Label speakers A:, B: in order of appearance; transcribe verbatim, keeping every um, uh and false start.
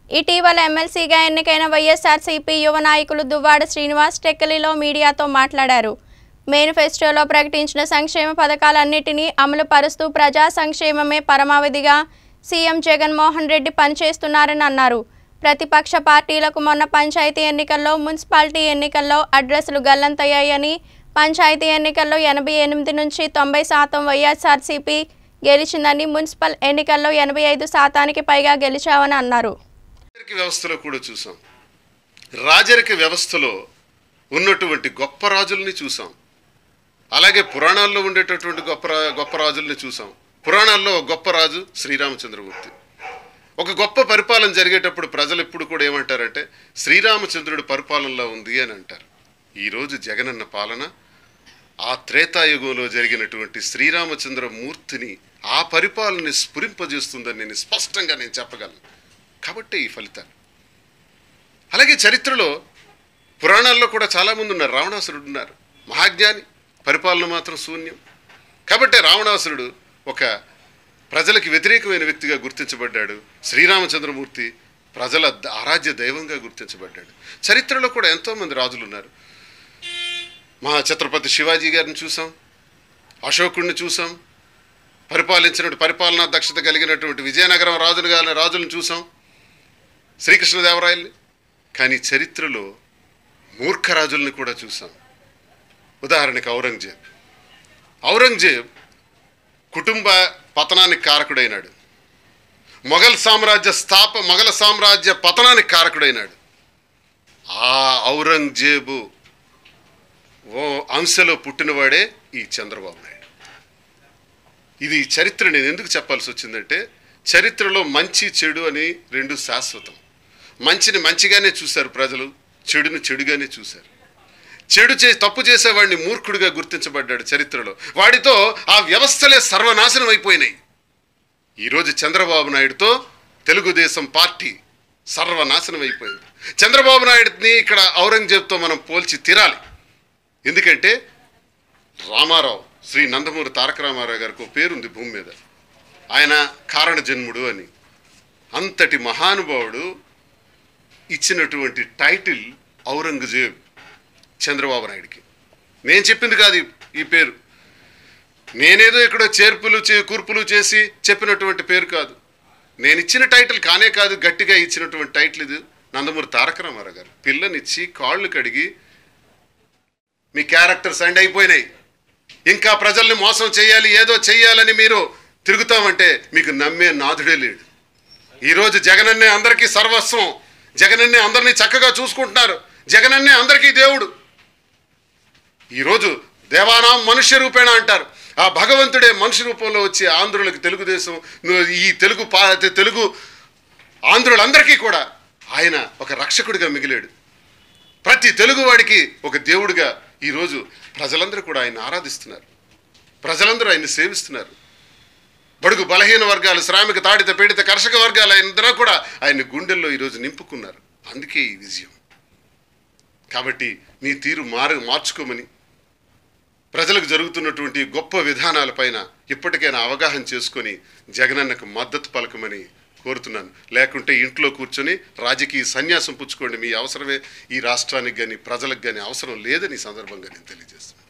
A: ఇటీవల ఎమ్మెల్సీగా ఎన్నికైన వైఎస్ఆర్సీపీ యువ నాయకులు దువ్వాడ శ్రీనివాస్ టెక్కలిలో మీడియాతో మాట్లాడారు. మేనిఫెస్టోలో ప్రకటించిన సంక్షేమ పథకాలన్నిటినీ అమలు పరుస్తూ ప్రజా సంక్షేమమే పరమావధిగా సీఎం జగన్మోహన్ రెడ్డి పనిచేస్తున్నారని అన్నారు. ప్రతిపక్ష పార్టీలకు మొన్న పంచాయతీ ఎన్నికల్లో, మున్సిపాలిటీ ఎన్నికల్లో అడ్రస్లు గల్లంతయ్యాయని, పంచాయతీ ఎన్నికల్లో ఎనభై ఎనిమిది నుంచి తొంభై శాతం వైఎస్ఆర్సీపీ గెలిచిందని, మున్సిపల్ ఎన్నికల్లో ఎనభై ఐదు శాతానికి పైగా గెలిచామని అన్నారు.
B: వ్యవస్థలో కూడా చూసాం, రాజరిక వ్యవస్థలో ఉన్నటువంటి గొప్ప రాజుల్ని చూసాం, అలాగే పురాణాల్లో ఉండేటటువంటి గొప్ప గొప్ప రాజుల్ని చూసాం. పురాణాల్లో గొప్ప రాజు శ్రీరామచంద్రమూర్తి. ఒక గొప్ప పరిపాలన జరిగేటప్పుడు ప్రజలు ఎప్పుడు కూడా ఏమంటారంటే శ్రీరామచంద్రుడి పరిపాలనలో ఉంది అని అంటారు. ఈరోజు జగనన్న పాలన ఆ త్రేతాయుగంలో జరిగినటువంటి శ్రీరామచంద్రమూర్తిని, ఆ పరిపాలనని స్ఫురింపజేస్తుందని నేను స్పష్టంగా నేను చెప్పగలను. కాబట్టి ఈ ఫలితాలు. అలాగే చరిత్రలో పురాణాల్లో కూడా చాలామంది ఉన్నారు. రావణాసురుడు ఉన్నారు, మహాజ్ఞాని, పరిపాలన మాత్రం శూన్యం. కాబట్టి రావణాసురుడు ఒక ప్రజలకు వ్యతిరేకమైన వ్యక్తిగా గుర్తించబడ్డాడు. శ్రీరామచంద్రమూర్తి ప్రజల ఆరాధ్య దైవంగా గుర్తించబడ్డాడు. చరిత్రలో కూడా ఎంతోమంది రాజులు ఉన్నారు. మహా ఛత్రపతి శివాజీ గారిని చూసాం, అశోకుడిని చూసాం, పరిపాలించినటువంటి పరిపాలనా దక్షత కలిగినటువంటి విజయనగరం రాజులు గారి రాజులను చూసాం, శ్రీకృష్ణదేవరాయల్ని. కానీ చరిత్రలో మూర్ఖరాజుల్ని కూడా చూసాం. ఉదాహరణకి ఔరంగజేబ్. ఔరంగజేబ్ కుటుంబ పతనానికి కారకుడైనాడు. మొఘల్ సామ్రాజ్య స్థాప మొఘల్ సామ్రాజ్య పతనానికి కారకుడైనాడు. ఆ ఔరంగజేబు ఓ అంశలో పుట్టినవాడే ఈ చంద్రబాబు నాయుడు. ఇది చరిత్ర నేను ఎందుకు చెప్పాల్సి వచ్చిందంటే, చరిత్రలో మంచి చెడు అని రెండు శాశ్వతం. మంచిని మంచిగానే చూశారు ప్రజలు, చెడుని చెడుగానే చూశారు. చెడు చే తప్పు చేసేవాడిని మూర్ఖుడిగా గుర్తించబడ్డాడు చరిత్రలో. వాడితో ఆ వ్యవస్థలే సర్వనాశనం అయిపోయినాయి. ఈరోజు చంద్రబాబు నాయుడుతో తెలుగుదేశం పార్టీ సర్వనాశనం అయిపోయింది. చంద్రబాబు నాయుడిని ఇక్కడ ఔరంగజేబ్తో మనం పోల్చి తీరాలి. ఎందుకంటే రామారావు, శ్రీ నందమూరి తారక రామారావు గారికి ఒక పేరుంది భూమి మీద, ఆయన కారణ జన్ముడు అని. అంతటి మహానుభావుడు ఇచ్చినటువంటి టైటిల్ ఔరంగజేబ్ చంద్రబాబు నాయుడికి. నేను చెప్పింది కాదు ఈ పేరు, నేనేదో ఇక్కడ చేర్పులు చే కూర్పులు చేసి చెప్పినటువంటి పేరు కాదు. నేను ఇచ్చిన టైటిల్ కానే కాదు, గట్టిగా ఇచ్చినటువంటి టైటిల్ ఇది. నందమూరి తారక రామారావు గారు పిల్లనిచ్చి కాళ్ళు కడిగి మీ క్యారెక్టర్స్ ఎండ్ అయిపోయినాయి, ఇంకా ప్రజల్ని మోసం చేయాలి, ఏదో చెయ్యాలని మీరు తిరుగుతామంటే మీకు నమ్మే నాథుడే లేడు. ఈరోజు జగనన్నే అందరికీ సర్వస్వం, జగనన్నే అందరినీ చక్కగా చూసుకుంటున్నారు, జగనన్నే అందరికీ దేవుడు. ఈరోజు దేవానాం మనుష్య రూపేణ అంటారు. ఆ భగవంతుడే మనుష్య రూపంలో వచ్చి ఆంధ్రులకు తెలుగుదేశం, ఈ తెలుగు పా తెలుగు ఆంధ్రులందరికీ కూడా ఆయన ఒక రక్షకుడిగా మిగిలాడు. ప్రతి తెలుగువాడికి ఒక దేవుడిగా ఈరోజు ప్రజలందరూ కూడా ఆయన ఆరాధిస్తున్నారు, ప్రజలందరూ ఆయన్ని సేవిస్తున్నారు. బడుగు బలహీన వర్గాలు, శ్రామిక తాడిత పీడిత కర్షక వర్గాలు అందరూ కూడా ఆయన్ని గుండెల్లో ఈరోజు నింపుకున్నారు. అందుకే ఈ విజయం. కాబట్టి నీ తీరు మారు మార్చుకోమని, ప్రజలకు జరుగుతున్నటువంటి గొప్ప విధానాలపైన ఇప్పటికైనా అవగాహన చేసుకొని జగనన్నకు మద్దతు పలకమని కోరుతున్నాను. లేకుంటే ఇంట్లో కూర్చొని రాజకీయ సన్యాసం పుచ్చుకోండి. మీ అవసరమే ఈ రాష్ట్రానికి కానీ ప్రజలకు కానీ అవసరం లేదని ఈ సందర్భంగా నేను తెలియజేస్తున్నాను.